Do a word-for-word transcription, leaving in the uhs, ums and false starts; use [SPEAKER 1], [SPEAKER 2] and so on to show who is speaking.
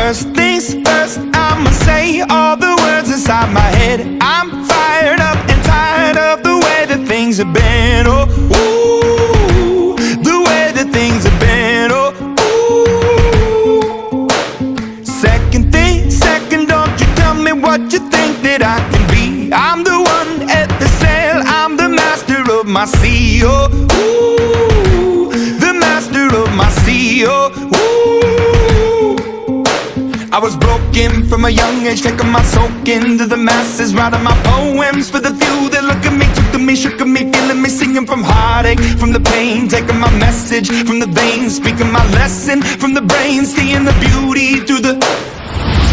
[SPEAKER 1] First things first, I'ma say all the words inside my head. I'm fired up and tired of the way that things have been. Oh, ooh, the way that things have been. Oh, ooh. Second thing, second, don't you tell me what you think that I can be. I'm the one at the sail, I'm the master of my sea. Oh, ooh, the master of my sea. Oh, ooh. I was broken from a young age, taking my soak into the masses, writing my poems for the few that look at me, took to me, shook at me, feeling me, singing from heartache, from the pain, taking my message from the veins, speaking my lesson from the brain, seeing the beauty through the